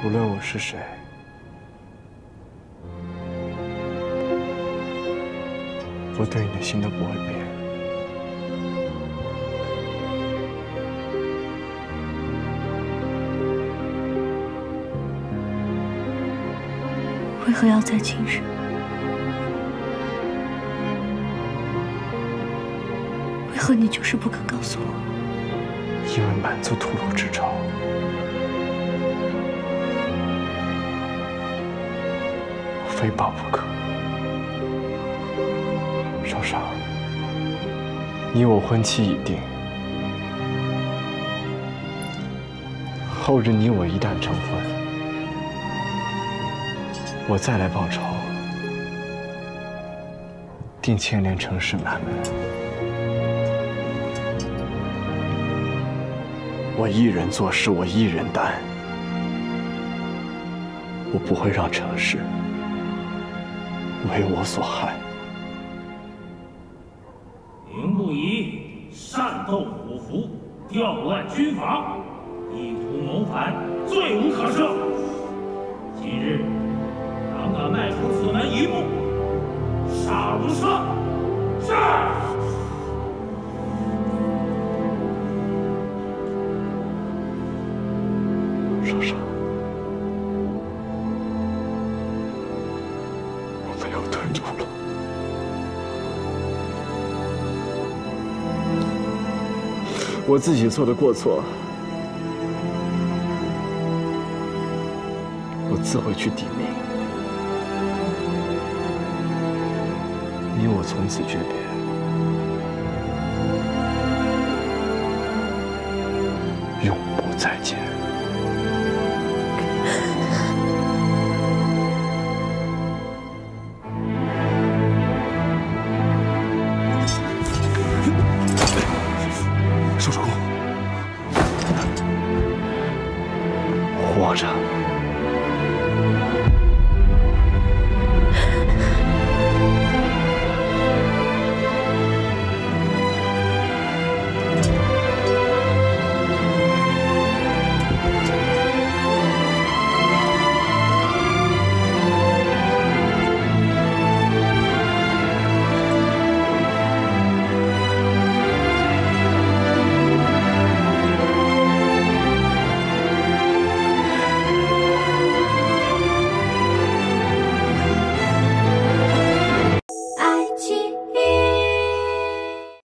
无论我是谁，我对你的心都不会变。 为何要在今日？为何你就是不肯告诉我？ 因为满族屠戮之仇，我非报不可。少少，你我婚期已定，后日你我一旦成婚，我再来报仇，定牵连城市满门。我一人做事，我一人担，我不会让城市为我所害。 凌不疑擅斗虎符，调乱军法，意图谋反，罪无可赦。今日胆敢迈出此门一步，杀无赦！是。 少少，我没有退路了。我自己做的过错，我自会去抵命。你我从此诀别，永不再见。少主公，活着。